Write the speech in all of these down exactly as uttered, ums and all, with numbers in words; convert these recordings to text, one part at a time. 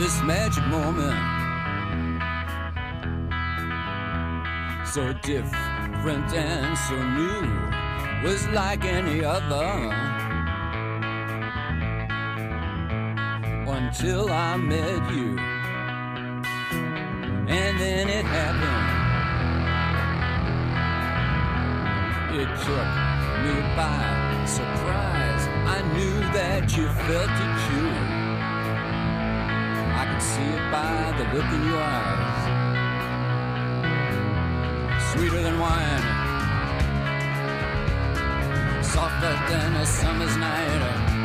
this magic moment, so different and so new, was like any other, until I met you. And then it happened. It took me by surprise. I knew that you felt it too. I could see it by the look in your eyes. Sweeter than wine, softer than a summer's night.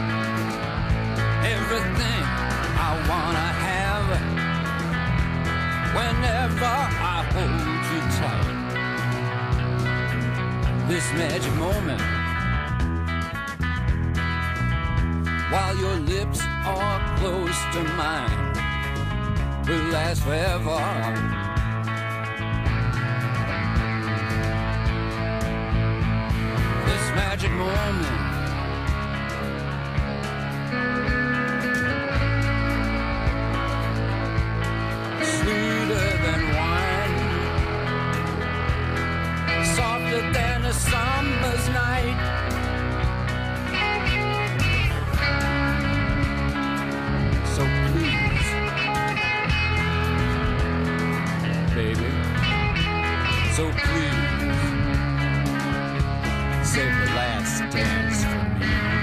Everything I wanna have whenever I hold you tight. This magic moment, while your lips are close to mine, will last forever. This magic moment, sweeter than wine, softer than a summer's night. So please, baby, so please, save the last dance for me.